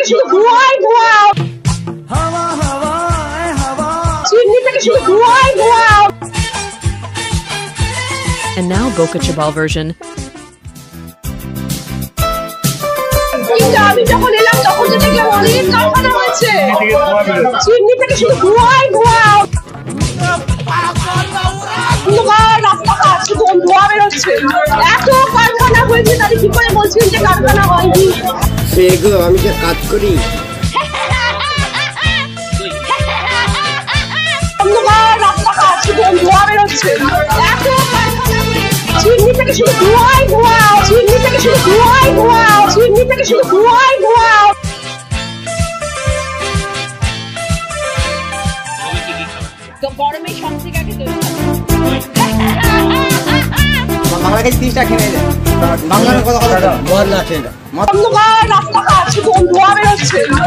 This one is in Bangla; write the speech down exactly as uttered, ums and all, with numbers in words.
শুধু ধোঁয়াই ধোঁয়া, চিমনি থেকে শুধু ধোঁয়াই ধোঁয়া। And now Boca Chabal version. আমি যখন এলাম তখন তো দেখলাম অনেক কারখানা হয়েছে, চিমনি থেকে শুধু ধোঁয়াই ধোঁয়া, রাস্তাঘাট শুধু ধোঁয়া বেরোচ্ছে। এত কারখানা হয়েছে, তাহলে কি করে বলছেন যে কারখানা হয়নি? সে গো, আমি যে কাজ করি, রাস্তাঘাট শুধু ধোঁয়া বেরোচ্ছে। এত চিমনি থেকে শুধু ধোঁয়াই ধোঁয়া, চিমনি থেকে শুধু ধোঁয়াই ধোঁয়া, চিমনি থেকে শুধু ধোঁয়াই ধোঁয়া। তো গরমে সংসিকাকে তৈরি বাংলা কাছে তিরিশ টাকা কিনে দেয়। বাংলার কথা কথা বল না, রাস্তাঘাট শুধু ধোঁয়া বেরোচ্ছে।